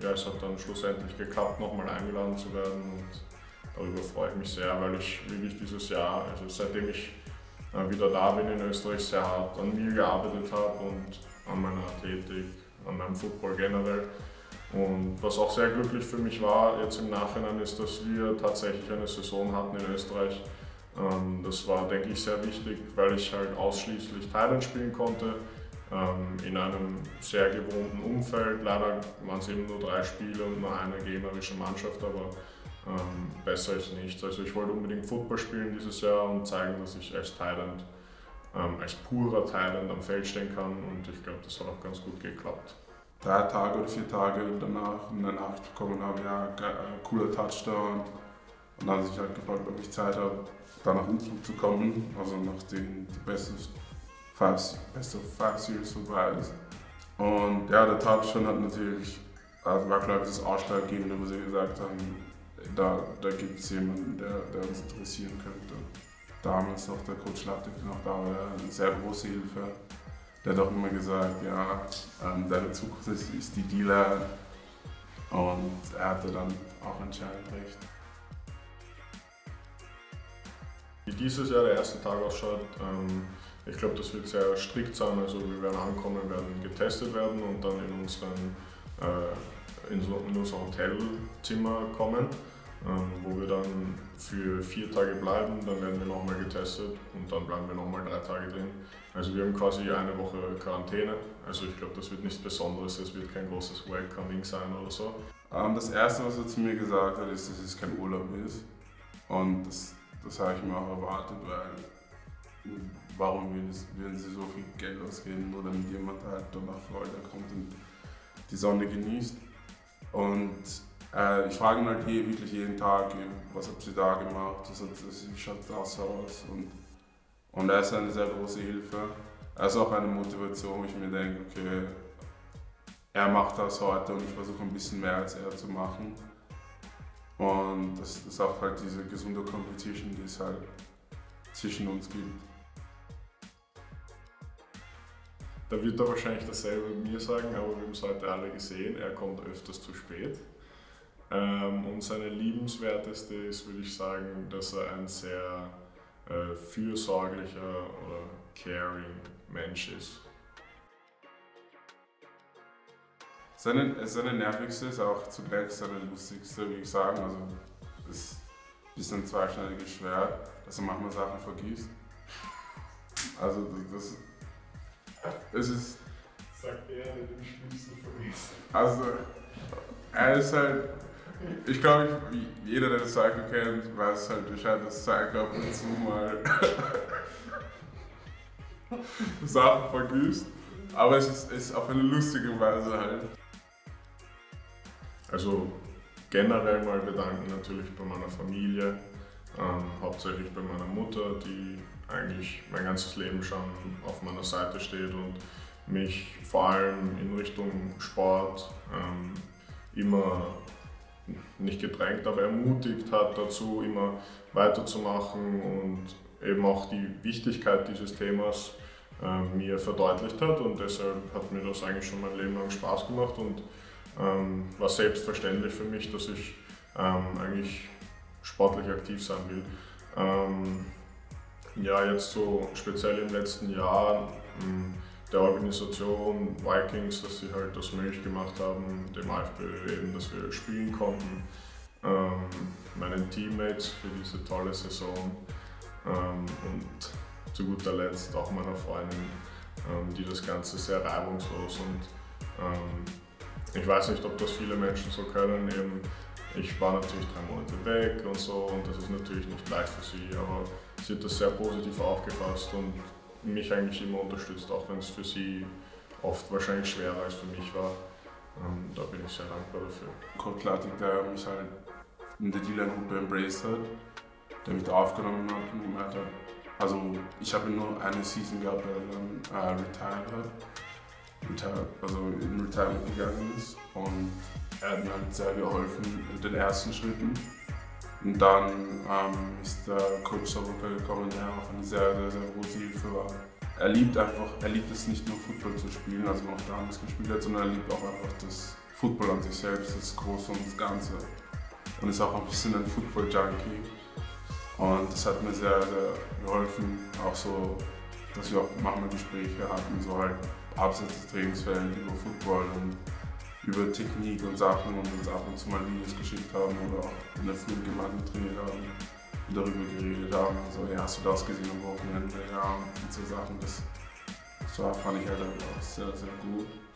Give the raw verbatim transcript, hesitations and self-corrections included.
ja, es hat dann schlussendlich geklappt, nochmal eingeladen zu werden und darüber freue ich mich sehr, weil ich wirklich dieses Jahr, also seitdem ich äh, wieder da bin in Österreich, sehr hart an mir gearbeitet habe und an meiner Athletik, an meinem Football generell. Und was auch sehr glücklich für mich war jetzt im Nachhinein ist, dass wir tatsächlich eine Saison hatten in Österreich. Ähm, das war, denke ich, sehr wichtig, weil ich halt ausschließlich Thailand spielen konnte, ähm, in einem sehr gewohnten Umfeld. Leider waren es eben nur drei Spiele und nur eine gegnerische Mannschaft, aber ähm, besser ist nichts. Also ich wollte unbedingt Football spielen dieses Jahr und zeigen, dass ich als Thailand, ähm, als purer Thailand am Feld stehen kann und ich glaube, das hat auch ganz gut geklappt. Drei Tage oder vier Tage danach in der Nacht bekommen habe, ja, cooler Touchdown. Und dann habe ich halt gefragt, ob ich Zeit habe, da nach Innsbruck zu kommen, also nachdem die beste Five, beste Five Series vorbei ist. Und ja, der Touchdown hat natürlich, also war glaube ich das Ausschlaggebende, wo sie gesagt haben, da, da gibt es jemanden, der, der uns interessieren könnte. Damals noch der Coach Lattek noch da, war eine sehr große Hilfe. Der hat auch immer gesagt, ja, ähm, deine Zukunft ist, ist die Dealer und er hatte dann auch anscheinend recht. Wie dieses Jahr der erste Tag ausschaut, ähm, ich glaube, das wird sehr strikt sein. Also wir werden ankommen, werden getestet werden und dann in, unseren, äh, in, so, in unser Hotelzimmer kommen, ähm, wo wir dann für vier Tage bleiben. Dann werden wir nochmal getestet und dann bleiben wir nochmal drei Tage drin. Also wir haben quasi eine Woche Quarantäne. Also ich glaube, das wird nichts Besonderes, es wird kein großes Welcoming sein oder so. Ähm, das Erste, was er zu mir gesagt hat, ist, dass es kein Urlaub ist. Und das, das habe ich mir auch erwartet, weil warum würden sie so viel Geld ausgeben, nur damit jemand halt nach Florida kommt und die Sonne genießt. Und äh, ich frage ihn halt je, wirklich jeden Tag, was habt ihr da gemacht, wie schaut das aus? Und, und er ist eine sehr große Hilfe. Er ist auch eine Motivation, wo ich mir denke, okay, er macht das heute und ich versuche ein bisschen mehr als er zu machen. Und das ist auch halt diese gesunde Competition, die es halt zwischen uns gibt. Da wird er wahrscheinlich dasselbe mir sagen, aber wir haben es heute alle gesehen, er kommt öfters zu spät. Ähm, und seine liebenswerteste ist, würde ich sagen, dass er ein sehr äh, fürsorglicher oder caring Mensch ist. Seine, seine nervigste ist auch zugleich seine lustigste, würde ich sagen. Also es ist ein bisschen zweischneidiges Schwert, dass er manchmal Sachen vergisst. Also das, es ist... Sagt er, der den Schlüssel vergisst. Also er ist halt... Ich glaube, jeder, der das Psycho kennt, weiß halt, wie scheint das Psycho ab und zu mal Sachen vergisst. Aber es ist, ist auf eine lustige Weise halt. Also generell mal bedanken natürlich bei meiner Familie, ähm, hauptsächlich bei meiner Mutter, die eigentlich mein ganzes Leben schon auf meiner Seite steht und mich vor allem in Richtung Sport ähm, immer nicht gedrängt, aber ermutigt hat dazu, immer weiterzumachen und eben auch die Wichtigkeit dieses Themas äh, mir verdeutlicht hat und deshalb hat mir das eigentlich schon mein Leben lang Spaß gemacht und ähm, war selbstverständlich für mich, dass ich ähm, eigentlich sportlich aktiv sein will. Ähm, ja, jetzt so speziell im letzten Jahr ähm, der Organisation Vikings, dass sie halt das möglich gemacht haben, dem AFB eben, dass wir spielen konnten, ähm, meinen Teammates für diese tolle Saison ähm, und zu guter Letzt auch meiner Freundin, ähm, die das Ganze sehr reibungslos und ähm, ich weiß nicht, ob das viele Menschen so können, eben ich war natürlich drei Monate weg und so und das ist natürlich nicht leicht für sie, aber sie hat das sehr positiv aufgefasst und mich eigentlich immer unterstützt, auch wenn es für sie oft wahrscheinlich schwerer als für mich war. Ähm, da bin ich sehr dankbar dafür. Coach Lattek, der mich halt in der D-Line-Gruppe embraced hat, der mich da aufgenommen hat und gemeint hat, also ich habe nur eine Season gehabt, weil er dann äh, retired hat. Also in Retirement gegangen ist und er hat mir halt sehr geholfen in den ersten Schritten. Und dann ähm, ist der Coach Sobotka gekommen, der auch eine sehr, sehr, sehr große Hilfe war. Er liebt einfach, er liebt es nicht nur Football zu spielen, also auch damals gespielt hat, sondern er liebt auch einfach das Football an sich selbst, das Große und das Ganze. Und ist auch ein bisschen ein Football-Junkie. Und das hat mir sehr, sehr geholfen, auch so, dass wir auch manchmal Gespräche hatten, so halt abseits des Trainingsfelds über Football und über Technik und Sachen und uns ab und zu mal Videos geschickt haben oder auch in der Früh gemeinsam trainiert haben und darüber geredet haben. Also, ja, hast du das gesehen am Wochenende? Ja, und so Sachen, das, das war, fand ich halt auch sehr, sehr gut.